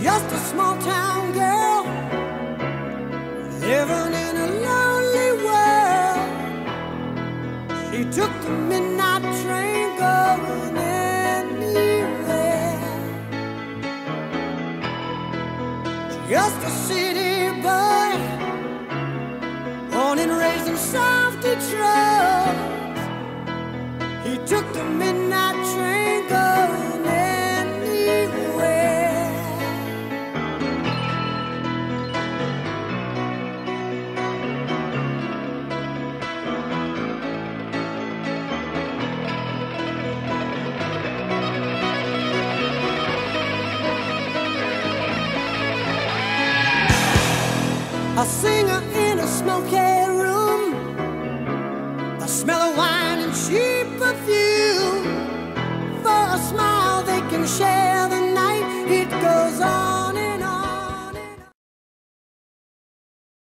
just a small town girl living in a lonely world. She took the midnight train going anywhere. Just a city boy, born and raised in South Detroit. He took the midnight train going anywhere. A singer in a smoky room, the smell of wine and cheap perfume. For a smile they can share the night. It goes on